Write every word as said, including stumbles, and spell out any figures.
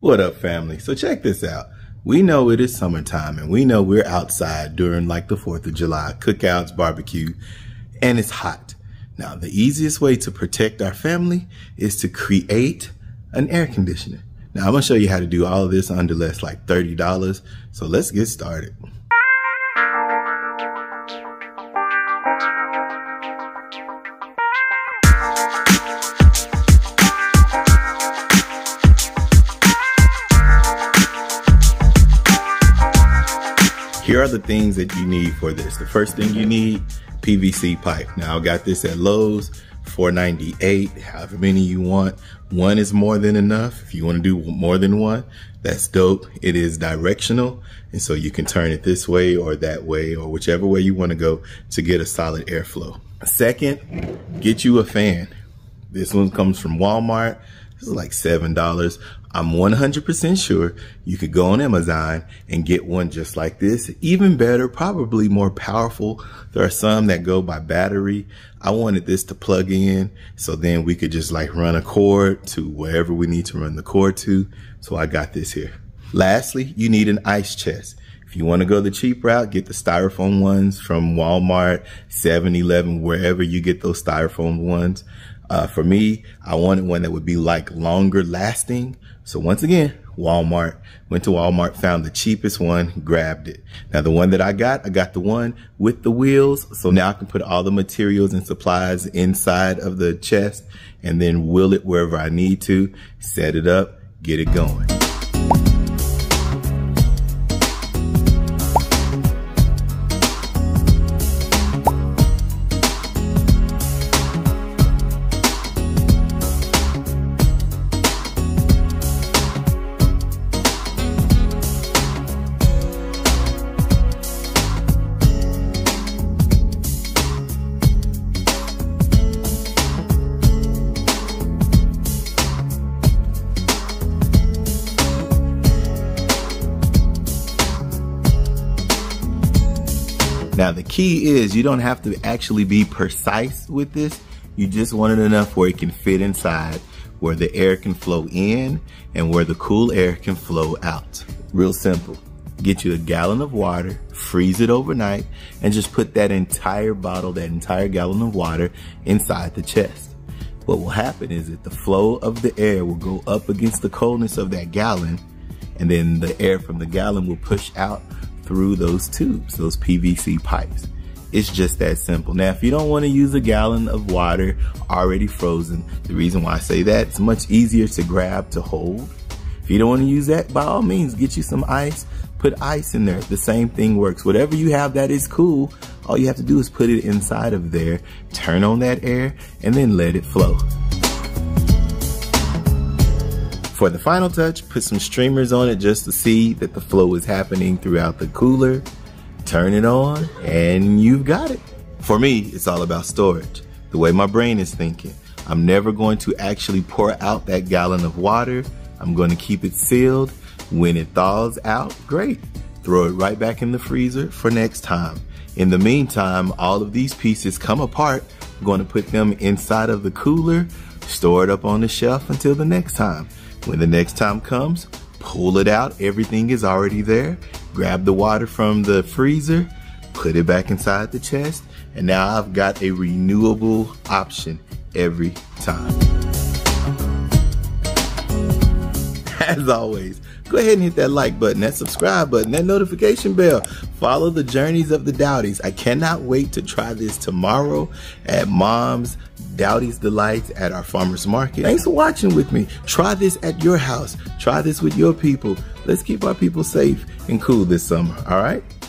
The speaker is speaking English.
What up, family? So check this out. We know it is summertime and we know we're outside during like the fourth of July, cookouts, barbecue, and it's hot. Now, the easiest way to protect our family is to create an air conditioner. Now, I'm gonna show you how to do all of this under less like thirty dollars. So let's get started. Here are the things that you need for this. The first thing you need, P V C pipe. Now I got this at Lowe's, four ninety-eight, however many you want. One is more than enough. If you want to do more than one, that's dope. It is directional, and so you can turn it this way or that way or whichever way you want to go to get a solid airflow. Second, get you a fan. This one comes from Walmart. This is like seven dollars. I'm one hundred percent sure you could go on Amazon and get one just like this. Even better, probably more powerful. There are some that go by battery. I wanted this to plug in so then we could just like run a cord to wherever we need to run the cord to. So I got this here. Lastly, you need an ice chest. If you want to go the cheap route, get the styrofoam ones from Walmart, seven eleven, wherever you get those styrofoam ones. Uh, for me, I wanted one that would be like longer lasting. So once again, Walmart, went to Walmart, found the cheapest one, grabbed it. Now the one that I got, I got the one with the wheels. So now I can put all the materials and supplies inside of the chest and then wheel it wherever I need to, set it up, get it going. Now the key is you don't have to actually be precise with this. You just want it enough where it can fit inside, where the air can flow in and where the cool air can flow out. Real simple. Get you a gallon of water, freeze it overnight, and just put that entire bottle, that entire gallon of water inside the chest. What will happen is that the flow of the air will go up against the coldness of that gallon, and then the air from the gallon will push out through those tubes, those P V C pipes. It's just that simple. Now, if you don't want to use a gallon of water already frozen, the reason why I say that, it's much easier to grab, to hold. If you don't want to use that, by all means, get you some ice, put ice in there. The same thing works. Whatever you have that is cool, all you have to do is put it inside of there, turn on that air, and then let it flow. For the final touch, put some streamers on it just to see that the flow is happening throughout the cooler. Turn it on and you've got it. For me, it's all about storage. The way my brain is thinking, I'm never going to actually pour out that gallon of water. I'm going to keep it sealed. When it thaws out, great. Throw it right back in the freezer for next time. In the meantime, all of these pieces come apart. I'm going to put them inside of the cooler, store it up on the shelf until the next time. When the next time comes, pull it out. Everything is already there. Grab the water from the freezer, put it back inside the chest, and now I've got a renewable option every time. As always, go ahead and hit that like button, that subscribe button, that notification bell. Follow the journeys of the Daughtys. I cannot wait to try this tomorrow at Mom's Daughtys Delights at our farmer's market. Thanks for watching with me. Try this at your house. Try this with your people. Let's keep our people safe and cool this summer, all right?